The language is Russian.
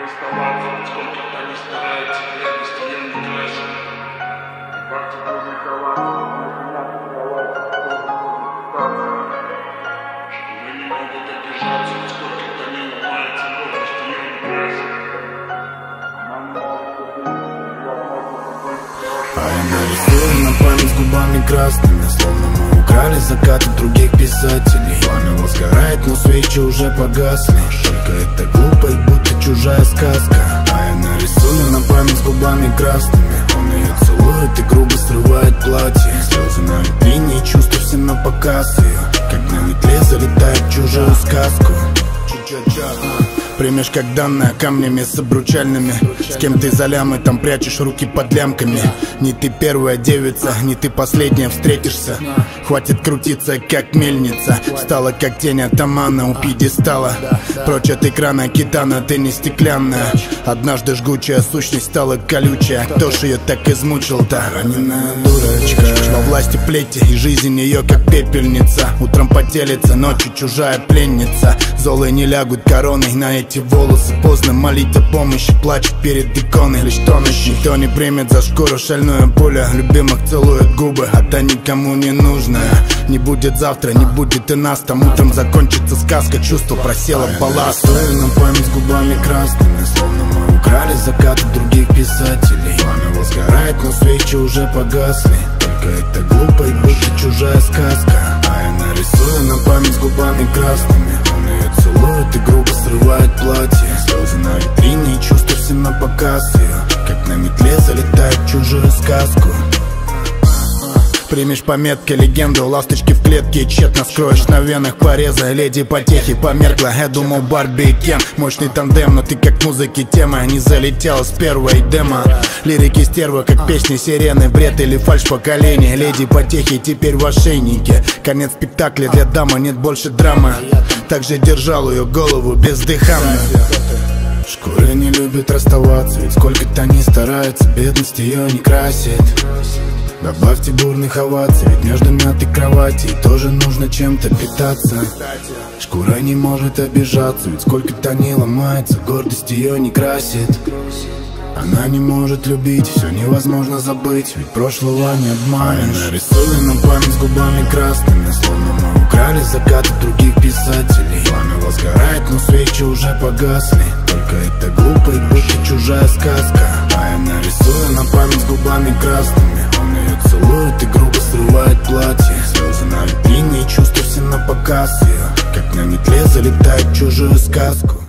оставаться, сколько-то не старается, бедность ее не красит. Как тебе рисоваться, мы не могут обижаться, сколько-то не ломается, гордость ее не красит. А я нарисую на память губами красными, словно мы украли закаты других писателей. Пламя возгорает, но свечи уже погасли. Только это глупо и будто чужая сказка. А я нарисую на память губами красными. Он ее целует и грубо срывает платье. Слезы на витрине и чувства все на показ ее. Как на метле залетает в чужую сказку. Примешь как данное камнями с обручальными. С кем ты за лямы, там прячешь руки под лямками. Не ты первая девица, не ты последняя встретишься. Хватит крутиться, как мельница. Стала как тень атамана у пьедестала. Прочь от экрана китана, ты не стеклянная. Однажды жгучая сущность стала колючая. Кто ж ее так измучил-то? Раненая дурочка. Во власти плети, и жизнь ее как пепельница. Утром потелится, ночью чужая пленница. Золы не лягут короной на эти волосы. Поздно молить о помощи, плачет перед иконой. Лишь тонущий, никто не примет за шкуру шальную пуля. Любимых целует губы, а та никому не нужная. Не будет завтра, не будет и нас. Там утром закончится сказка, чувство просело балласт. Я рисую на память губами красными, словно мы украли закаты других писателей. Пламя возгорает, но свечи уже погасли. Только это глупо и будто чужая сказка. А я нарисую на память губами красными. Он ее целует и грубо срывает платье. Слезы на витрине и чувства все на показ ее. Как на метле залетает в чужую сказку. Примешь пометки, легенду, ласточки в клетке. Тщетно скроешь на венах порезы. Леди потехи померкла, я думал Барби и Кен. Мощный тандем, но ты как музыки тема. Не залетела с первой демо. Лирики стерва, как песни сирены. Бред или фальшь поколения. Леди потехи теперь в ошейнике. Конец спектакля для дамы, нет больше драмы. Также держал ее голову бездыханную. Шкура не любит расставаться, ведь сколько-то не старается, бедность ее не красит. Добавьте бурных оваций, ведь между мятой кровати тоже нужно чем-то питаться. Шкура не может обижаться, ведь сколько-то не ломается, гордость ее не красит. Она не может любить, все невозможно забыть, ведь прошлого не обманешь. Я нарисую на память губами красными, словно мы украли закаты других писателей. Пламя возгорает, но свечи уже погасли. Только это глупо и будто чужая сказка. А я нарисую на память губами красными. Он ее целует и грубо срывает платье. Слезы на витрине и чувства все на показ ее. Как на метле залетает в чужую сказку.